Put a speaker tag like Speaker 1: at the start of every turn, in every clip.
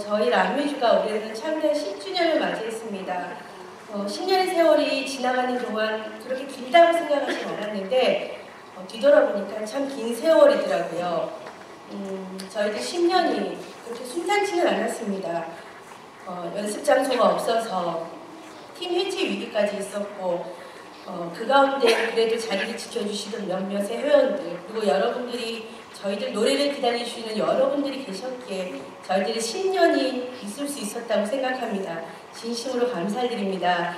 Speaker 1: 저희 라뮤즈가 올해는 창단 10주년을 맞이했습니다. 10년의 세월이 지나가는 동안 그렇게 길다고 생각하지 않았는데 뒤돌아보니까 참 긴 세월이더라고요. 저희들 10년이 그렇게 순탄치는 않았습니다. 연습 장소가 없어서 팀 해체 위기까지 있었고 그 가운데 그래도 자리를 지켜주시던 몇몇의 회원들 그리고 여러분들이 저희들 노래를 기다려주시는 여러분들이 계셨기에 저희들이 10년이 있을 수 있었다고 생각합니다. 진심으로 감사드립니다.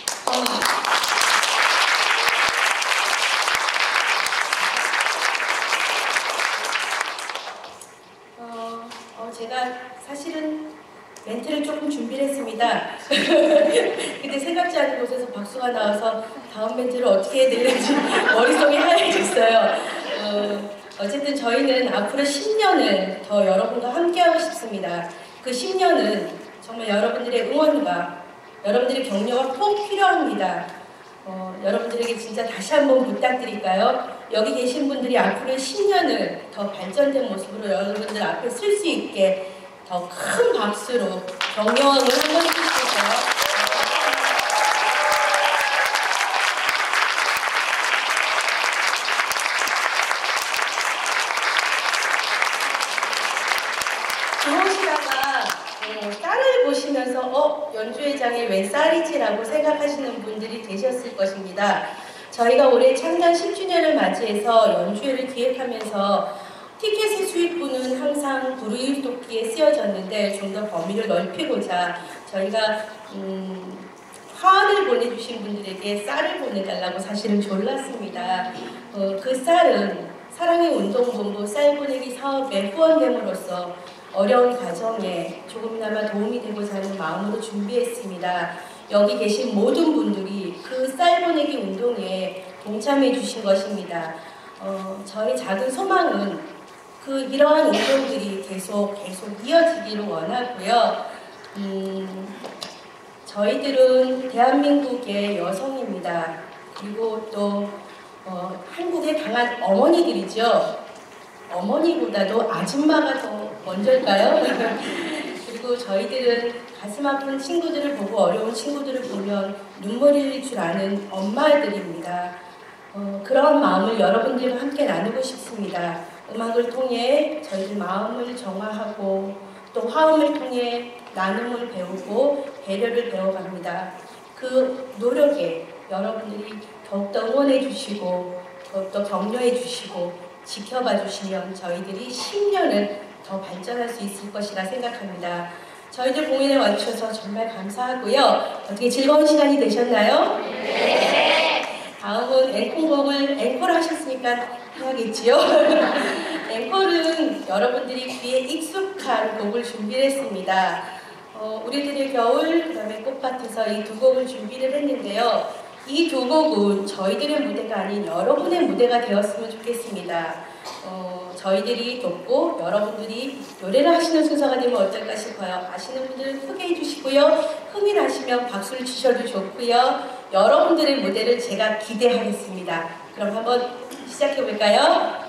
Speaker 1: 제가 사실은 멘트를 조금 준비를 했습니다. 근데 생각지 않은 곳에서 박수가 나와서 다음 멘트를 어떻게 해야 되는지 머릿속이 하얘졌어요. 어쨌든 저희는 앞으로 10년을 더 여러분과 함께하고 싶습니다. 그 10년은 정말 여러분들의 응원과 여러분들의 격려가 꼭 필요합니다. 여러분들에게 진짜 다시 한번 부탁드릴까요? 여기 계신 분들이 앞으로 10년을 더 발전된 모습으로 여러분들 앞에 쓸 수 있게 더 큰 박수로 격려을 한번 해주실까요? 들어오시다가 쌀을 보시면서 연주회장이 웬 쌀이지라고 생각하시는 분들이 계셨을 것입니다. 저희가 올해 창단 10주년을 맞이해서 연주회를 기획하면서 티켓의 수익분은 항상 부르이웃돕기에 쓰여졌는데 좀 더 범위를 넓히고자 저희가 화환을 보내주신 분들에게 쌀을 보내달라고 사실은 졸랐습니다. 그 쌀은 사랑의 운동본부 쌀 보내기 사업에 후원됨으로써 어려운 가정에 조금이나마 도움이 되고자 하는 마음으로 준비했습니다. 여기 계신 모든 분들이 그 쌀 보내기 운동에 동참해 주신 것입니다. 저희 작은 소망은 이러한 운동들이 계속 이어지기를 원하고요. 저희들은 대한민국의 여성입니다. 그리고 또 한국의 강한 어머니들이죠. 어머니보다도 아줌마가 더 먼저일까요? 그리고 저희들은 가슴 아픈 친구들을 보고 어려운 친구들을 보면 눈물이 흘릴 줄 아는 엄마들입니다. 그런 마음을 여러분들과 함께 나누고 싶습니다. 음악을 통해 저희들 마음을 정화하고 또 화음을 통해 나눔을 배우고 배려를 배워갑니다. 그 노력에 여러분들이 더욱더 응원해 주시고 더욱더 격려해 주시고 지켜봐 주시면 저희들이 10년을 더 발전할 수 있을 것이라 생각합니다. 저희들 공연에 와주셔서 정말 감사하고요. 어떻게 즐거운 시간이 되셨나요? 네. 다음은 앵콜곡을 앵콜 하셨으니까 해야겠지요? 앵콜은 여러분들이 귀에 익숙한 곡을 준비를 했습니다. 우리들의 겨울, 그 다음에 꽃밭에서 이 두 곡을 준비를 했는데요. 이 두 곡은 저희들의 무대가 아닌 여러분의 무대가 되었으면 좋겠습니다. 저희들이 돕고 여러분들이 노래를 하시는 순서가 되면 어떨까 싶어요. 아시는 분들은 크게 해주시고요. 흥이 나시면 박수를 주셔도 좋고요. 여러분들의 무대를 제가 기대하겠습니다. 그럼 한번 시작해 볼까요?